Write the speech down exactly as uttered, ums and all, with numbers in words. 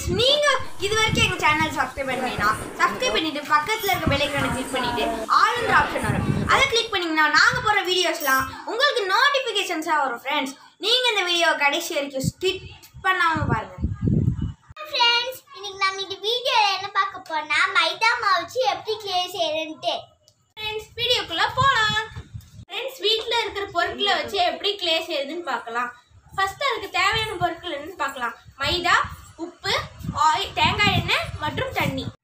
நீங்க இதுவரைக்கும் எங்க சேனல் சப்ஸ்கிரைப் பண்ணீங்கன்னா சப்ஸ்கிரைப் பண்ணிட்டு பக்கத்துல இருக்க பெல் ஐகானை கிளிக் பண்ணிட்டு ஆல்ன்ற ஆப்ஷன் வரும். அதை கிளிக் பண்ணீங்கன்னா நாங்க போற வீடியோஸ்லாம் உங்களுக்கு நோட்டிபிகேஷன்ஸா வரும் फ्रेंड्स. நீங்க இந்த வீடியோ கடைசி வரைக்கும் ஸ்கிப் பண்ணாம பாருங்க. फ्रेंड्स, இன்னைக்கு நாம இந்த வீடியோல என்ன பார்க்க போறோம்னா மைதா மாவு வச்சு எப்படி க்ளே செய்யறதுன்னு. फ्रेंड्स, வீடியோக்குள்ள போலாம். फ्रेंड्स, வீட்ல இருக்கிற பொருட்களை வச்சு எப்படி க்ளே செய்யறதுன்னு பார்க்கலாம். ஃபர்ஸ்ட் அதுக்கு தேவையான பொருட்கள் என்னன்னு பார்க்கலாம். மைதா, உப்பு, ஆயில், தேங்காய் எண்ணெய் மற்றும் தண்ணி.